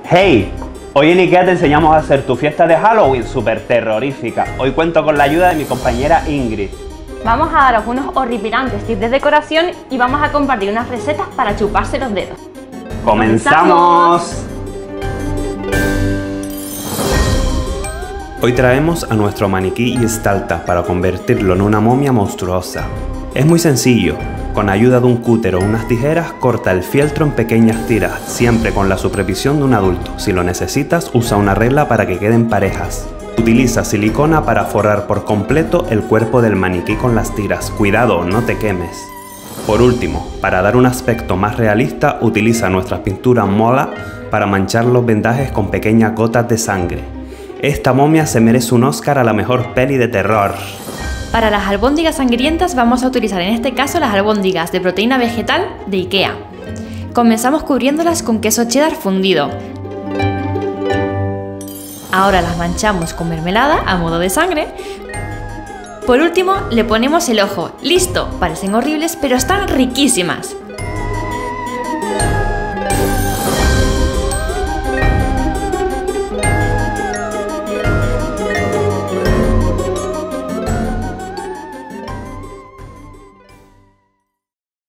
Hey, hoy en IKEA te enseñamos a hacer tu fiesta de Halloween súper terrorífica. Hoy cuento con la ayuda de mi compañera Ingrid. Vamos a daros unos horripilantes tips de decoración y vamos a compartir unas recetas para chuparse los dedos. ¡Comenzamos! Hoy traemos a nuestro maniquí Gestalta para convertirlo en una momia monstruosa. Es muy sencillo. Con ayuda de un cúter o unas tijeras, corta el fieltro en pequeñas tiras, siempre con la supervisión de un adulto. Si lo necesitas, usa una regla para que queden parejas. Utiliza silicona para forrar por completo el cuerpo del maniquí con las tiras. Cuidado, no te quemes. Por último, para dar un aspecto más realista, utiliza nuestra pintura Mola para manchar los vendajes con pequeñas gotas de sangre. Esta momia se merece un Oscar a la mejor peli de terror. Para las albóndigas sangrientas vamos a utilizar en este caso las albóndigas de proteína vegetal de IKEA. Comenzamos cubriéndolas con queso cheddar fundido. Ahora las manchamos con mermelada a modo de sangre. Por último le ponemos el ojo. ¡Listo! Parecen horribles pero están riquísimas.